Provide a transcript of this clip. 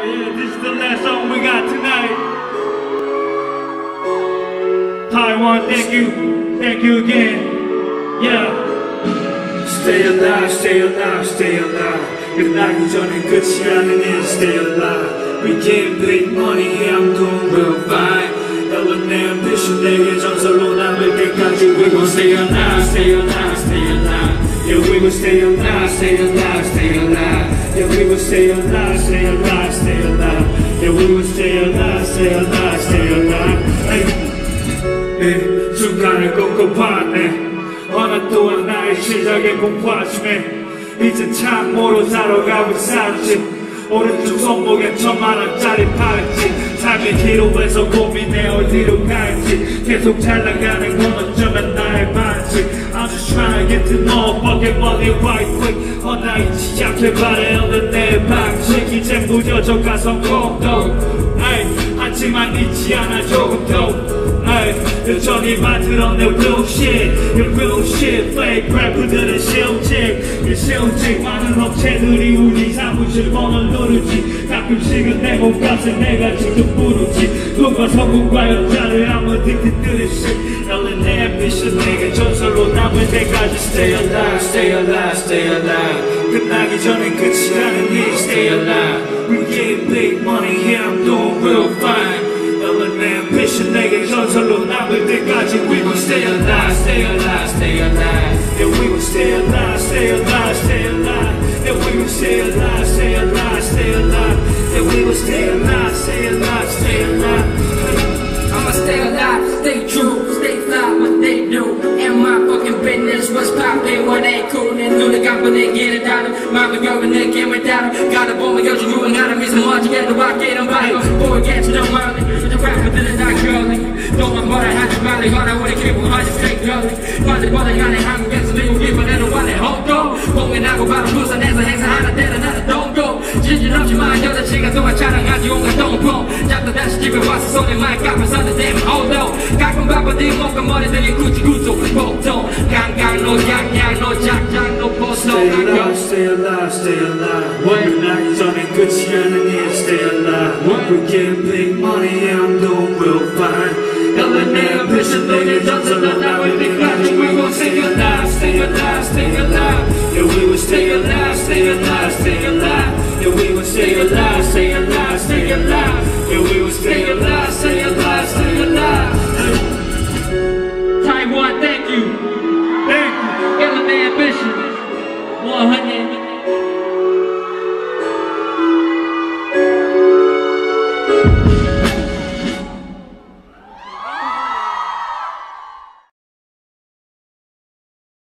Yeah, this is the last song we got tonight. Taiwan, thank you again. Yeah. Stay alive, stay alive, stay alive. 끝나기 전에 끝이 아닌 stay alive. We can't make money, yeah, I'm doing real fine. Ellen ambition, 내게 전설로 남을 때까지 we gon' stay alive, stay alive, stay alive. Yeah, we will stay alive, stay alive, stay alive. Yeah, we will stay alive, stay alive, stay alive. Yeah, we will stay alive, stay alive, stay alive. Hey, 순간을 꼼꼼하네. 어느 또한 나의 시작에 공포하심에 이제 참모로 사러 가고 있었지. 오른쪽 손목에 1000만원짜리 팔찌. 삶의 기로에서 고민해 어디로 갈지. 계속 잘 나가는 건 어쩌면 나의 반지. I'm just trying to get to know fucking money right quick. 나이지 않게 바래오는 내 방식. 이제 무뎌져가 성공도 하지만 잊지 않아 조금 더. 여전히 만들어내 real shit. Your real shit. fake 래퍼들은 실직 많은 업체들이 우리 사무실 번호를 누르지. 가끔씩은 내 몸값에 내가 직접 부르지. 돈과 성공과 여자를 I'm addicted to this shit. Ellen ambition 내게 전설로 남을 때까지 stay alive, stay alive, stay alive. 끝나기 전엔 끝이 아닌 stay alive. We get big money, yeah, I'm doing real fine. Ellen ambition 내게 전설로 남을 때까지 we gon' stay alive, stay alive, stay alive. Yeah, we gon' stay alive, stay alive, stay alive. Yeah, we gon' stay alive, stay alive, stay alive. Yeah, we gon' stay alive, stay alive, stay alive. I'ma stay alive, stay true, stay fly, what they do. And my fucking business was poppin', what they cool. 내 눈을 감고 내게를 다룬 마음을 열은 느낌을 다룬 가다 보면 요즘 유행하는 미소 멋지게도 바뀌는 바이고 보이겠지 너 멀리 요즘 래퍼들은 다 curly 너만 뭐라 하지 말래 허나 우리 기분 하지 stay curly 빠질 뻗어가네 한국에서 미국이 보내는 원래 홍도 공연하고 바로 부산에서 행사하는 때는 나는 동도 진실 없지만 여자친구가 동안 자랑하지 온갖 동포 잡다 다시 집에 와서 손에 마이크 앞에 서는 damn hold on 가끔 바빠 네 몸과 머리들이 구치구조 보통 강강로 양양로 작장로 보소 Stay alive, stay alive, stay alive. 끝나기 전엔 끝이 아닌 stay alive. We get big money, yeah, I'm doing real fine. Ellen ambition 내게 전설로 남을 때까지 we gon' stay alive, stay alive, stay alive. Yeah, we will stay alive, stay alive, stay alive. Yeah, we will stay alive, stay alive, stay alive. Yeah, we will stay alive, stay alive, stay alive.